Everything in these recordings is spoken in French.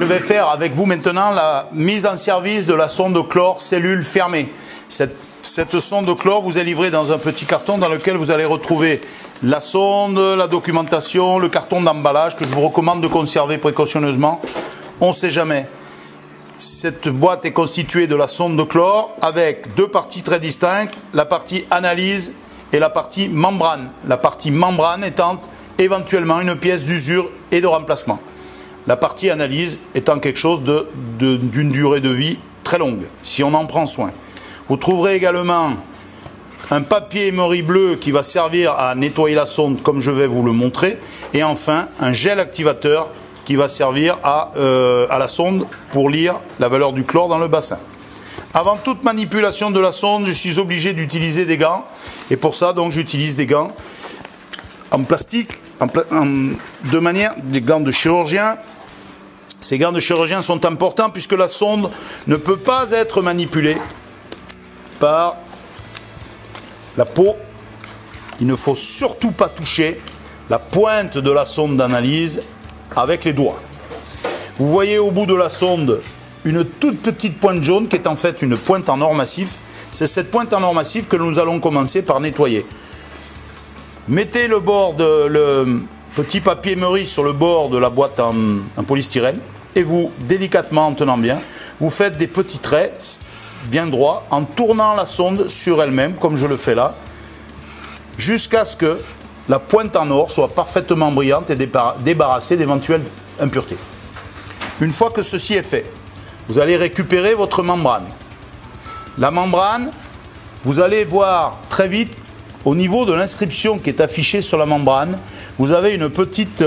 vais faire avec vous maintenant la mise en service de la sonde chlore cellule fermée. Cette sonde chlore vous est livrée dans un petit carton dans lequel vous allez retrouver la sonde, la documentation, le carton d'emballage que je vous recommande de conserver précautionneusement. On ne sait jamais. Cette boîte est constituée de la sonde de chlore avec deux parties très distinctes, la partie analyse et la partie membrane. La partie membrane étant éventuellement une pièce d'usure et de remplacement. La partie analyse étant quelque chose d'une durée de vie très longue, si on en prend soin. Vous trouverez également un papier émeri bleu qui va servir à nettoyer la sonde comme je vais vous le montrer. Et enfin, un gel activateur qui va servir à la sonde pour lire la valeur du chlore dans le bassin. Avant toute manipulation de la sonde, je suis obligé d'utiliser des gants. Et pour ça, donc, j'utilise des gants en plastique, des gants de chirurgien. Ces gants de chirurgien sont importants puisque la sonde ne peut pas être manipulée par la peau. Il ne faut surtout pas toucher la pointe de la sonde d'analyse avec les doigts. Vous voyez au bout de la sonde une toute petite pointe jaune qui est en fait une pointe en or massif. C'est cette pointe en or massif que nous allons commencer par nettoyer. Mettez le petit papier émeri sur le bord de la boîte en polystyrène et vous, délicatement en tenant bien, vous faites des petits traits bien droits en tournant la sonde sur elle-même, comme je le fais là, jusqu'à ce que la pointe en or soit parfaitement brillante et débarrassée d'éventuelles impuretés. Une fois que ceci est fait, vous allez récupérer votre membrane. La membrane, vous allez voir très vite, au niveau de l'inscription qui est affichée sur la membrane, vous avez une petite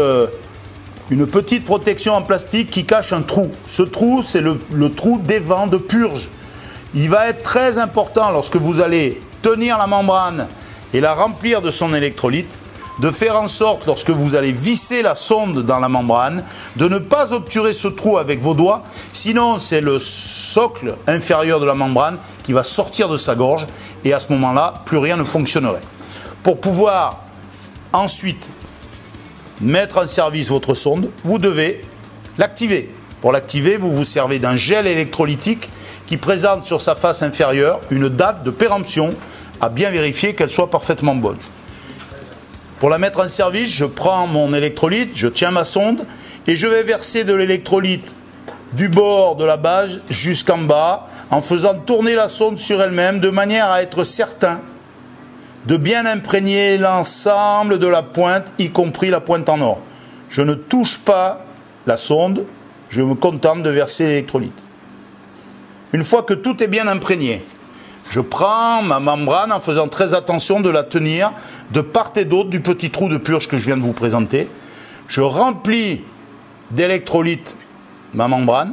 protection en plastique qui cache un trou. Ce trou, c'est le trou d'évent de purge. Il va être très important lorsque vous allez tenir la membrane et la remplir de son électrolyte, de faire en sorte, lorsque vous allez visser la sonde dans la membrane, de ne pas obturer ce trou avec vos doigts, sinon c'est le socle inférieur de la membrane qui va sortir de sa gorge et à ce moment-là, plus rien ne fonctionnerait. Pour pouvoir ensuite mettre en service votre sonde, vous devez l'activer. Pour l'activer, vous vous servez d'un gel électrolytique qui présente sur sa face inférieure une date de péremption à bien vérifier qu'elle soit parfaitement bonne. Pour la mettre en service, je prends mon électrolyte, je tiens ma sonde et je vais verser de l'électrolyte du bord de la base jusqu'en bas en faisant tourner la sonde sur elle-même de manière à être certain de bien imprégner l'ensemble de la pointe, y compris la pointe en or. Je ne touche pas la sonde, je me contente de verser l'électrolyte. Une fois que tout est bien imprégné, je prends ma membrane en faisant très attention de la tenir de part et d'autre du petit trou de purge que je viens de vous présenter. Je remplis d'électrolyte ma membrane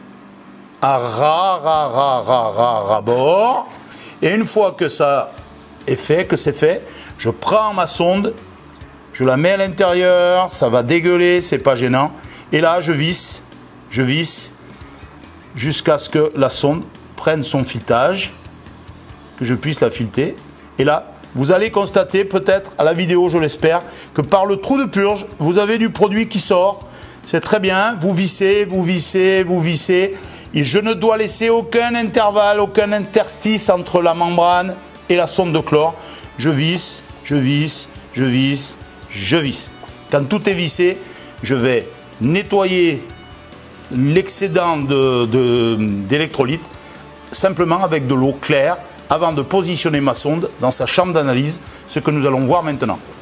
à ras-bord. Et une fois que ça est fait, que c'est fait, je prends ma sonde, je la mets à l'intérieur, ça va dégueuler, c'est pas gênant. Et là, je visse jusqu'à ce que la sonde prenne son filetage, que je puisse la fileter. Et là, vous allez constater, peut-être à la vidéo, je l'espère, que par le trou de purge, vous avez du produit qui sort. C'est très bien, vous vissez, vous vissez, vous vissez. Et je ne dois laisser aucun intervalle, aucun interstice entre la membrane et la sonde de chlore. Je visse, je visse, je visse, je visse. Quand tout est vissé, je vais nettoyer l'excédent d'électrolyte simplement avec de l'eau claire avant de positionner ma sonde dans sa chambre d'analyse, ce que nous allons voir maintenant.